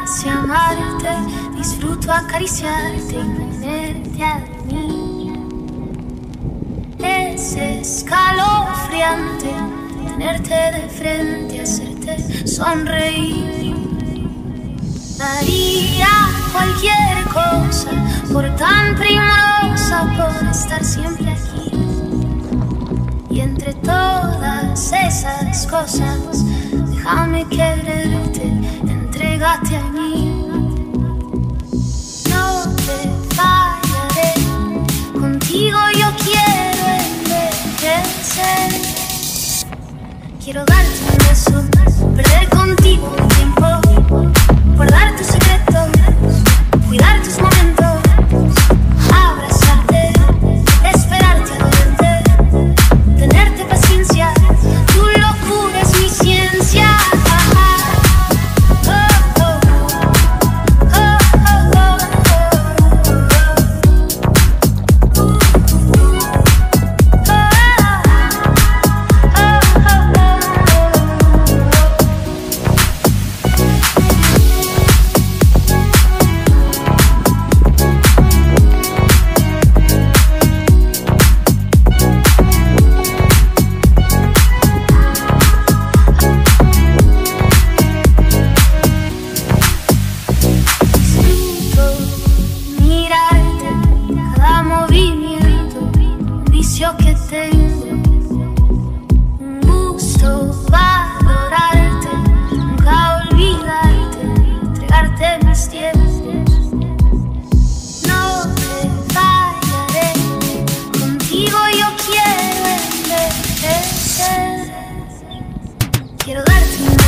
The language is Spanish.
nace amarte, disfruto acariciarte y tenerte a mí. Es escalofriante tenerte de frente, hacerte sonreír. Daría cualquier cosa por tan primorosa, por estar siempre aquí. Y entre todas esas cosas, déjame quererte, entrégate a mí. No te fallaré, contigo yo quiero envejecer. Quiero darte un beso, perder contigo un tiempo, guardar tus secretos, cuidar tus momentos, abrazarte, esperarte a verte, tenerte paciencia, tu locura es mi ciencia. Que tengo un gusto valorarte, nunca olvidarte, entregarte mis tiempos. No te fallaré, contigo yo quiero envejecer. Quiero darte un